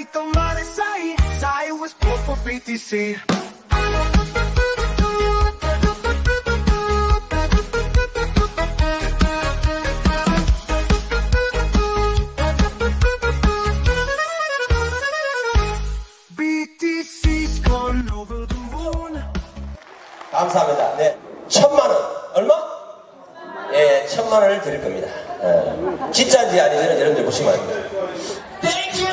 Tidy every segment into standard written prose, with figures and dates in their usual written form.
Saito mare sai, sai was poor for BTC. BTC's gone over the moon. 감사합니다. 네, 1000만원. 얼마? 예, 1000만원을 드릴 겁니다. 진짜인지 아닌지는 여러분들 보시면 됩니다. 땡큐!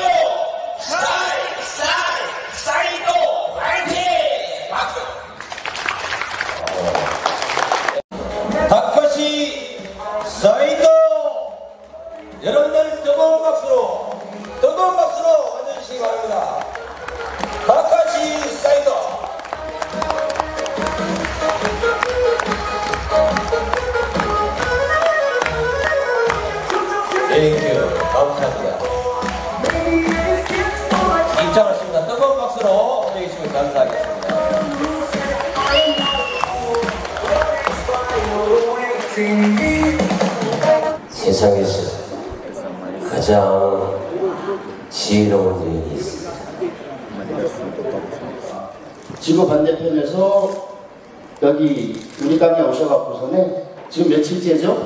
사이도 화이팅! 박수! 다카시 사이도! 여러분들 뜨거운 박수로 앉아주시기 바랍니다. 다카시 사이도! 땡큐. 감사합니다. 입장하십니다. 뜨거운 박수로 해주시면 감사하겠습니다. 세상에서 가장 지혜로운 여인이 있습니다. 지구 반대편에서 여기 우리 강에 오셔갖고서는 지금 며칠째죠?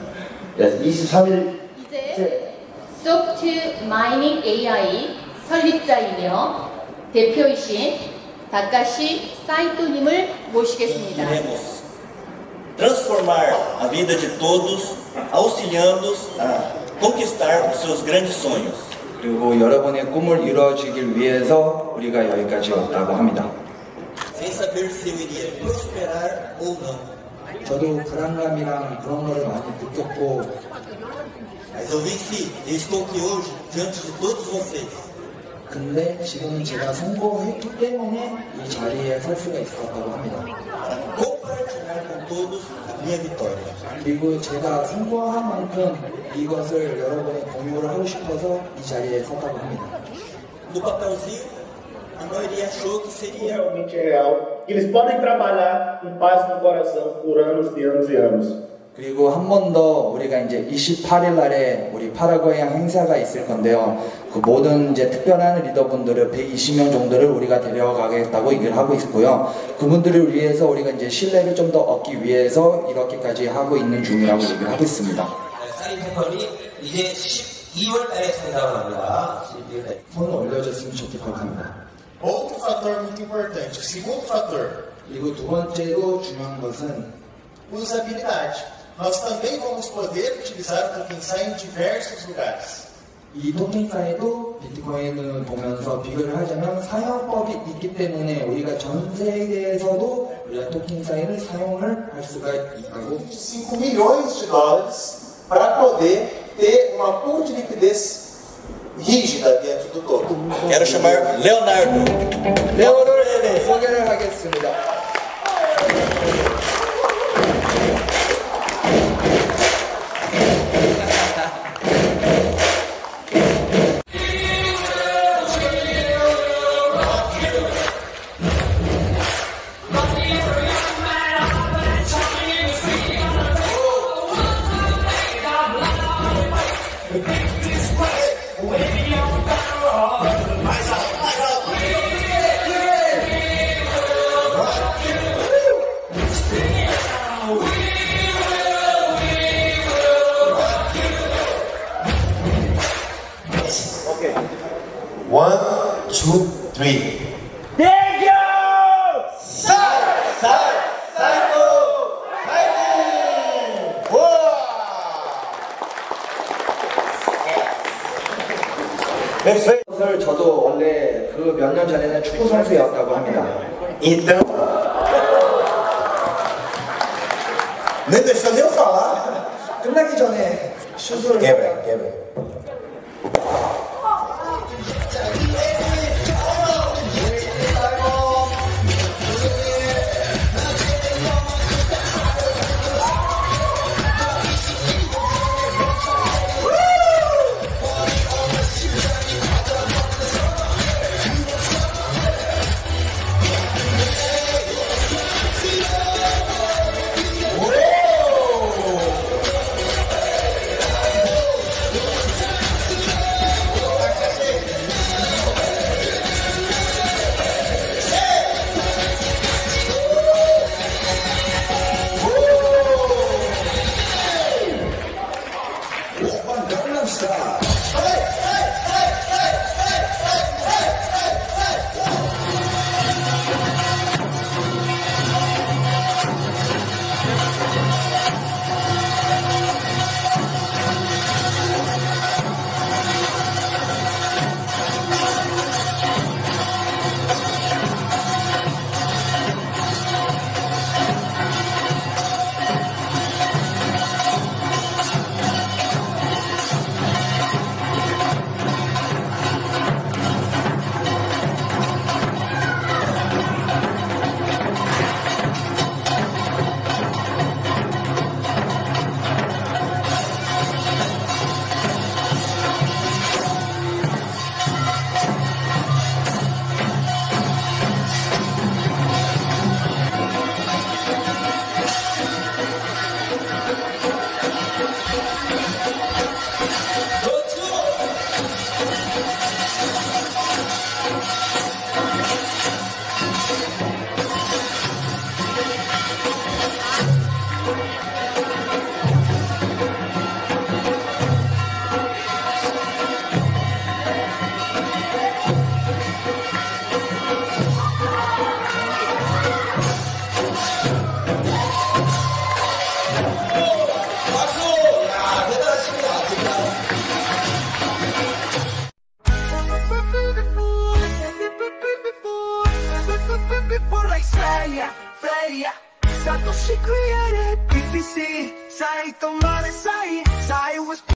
23일 이제 소프트 마이닝 AI 설립자이며 대표이신 다카시 사이토님을 모시겠습니다. Iremos transformar a vida de todos, auxiliando-os a conquistar os seus grandes sonhos. 그리고 여러분의 꿈을 이루어지길 위해서 우리가 여기까지 왔다고 합니다. Sem saber se eu iria prosperar ou não. 저도 불안감이랑 그런 거를 많이 느꼈고, Mas eu venci. Eu estou aqui hoje diante de todos vocês. 근데 지금은 제가 성공했기 때문에 이 자리에 설 수가 있었다고 합니다. Para compartilhar com todos a minha vitória. 그리고 제가 성공한 만큼 이것을 여러분에 공유를 하고 싶어서 이 자리에 섰다고 합니다. No papelzinho, a maioria achou que seria realmente real. Eles podem trabalhar em paz no coração por anos e anos e anos. 그리고 한 번 더 우리가 이제 28일 날에 우리 파라과이항 행사가 있을 건데요. 그 모든 이제 특별한 리더분들을 120명 정도를 우리가 데려가겠다고 얘기를 하고 있고요. 그분들을 위해서 우리가 이제 신뢰를 좀 더 얻기 위해서 이렇게까지 하고 있는 중이라고 얘기를 하고 있습니다. 사이토건이 이제 12월 달에 성장을 합니다. 12월 달에. 손을 올려줬으면 좋겠다고 합니다. Outro fator muito importante, o segundo fator, 그리고 두 번째로 중요한 것은 usabilidade. Nós também vamos poder utilizar o TokenSign em diversos lugares. 이 토큰사에도 비트코인을 보면서 비교를 하자면 사용법이 있기 때문에 우리가 전 세계에서도 우리가 토큰사인을 사용을 할 수가 있다고. 5 milhões de dólares para poder ter uma pool de liquidez rígida dentro do token. Quero chamar Leonardo. 레오를 소개를 하겠습니다. One, two, three. 땡큐! 사이토! 화이팅! 네, 저도 원래 그 몇 년 전에는 축구 선수였다고 합니다. Então, nem deixou nem eu falar. 끝나기 전에 슛을 Quebra. Satoshi created BTC, Saito Mane Sai.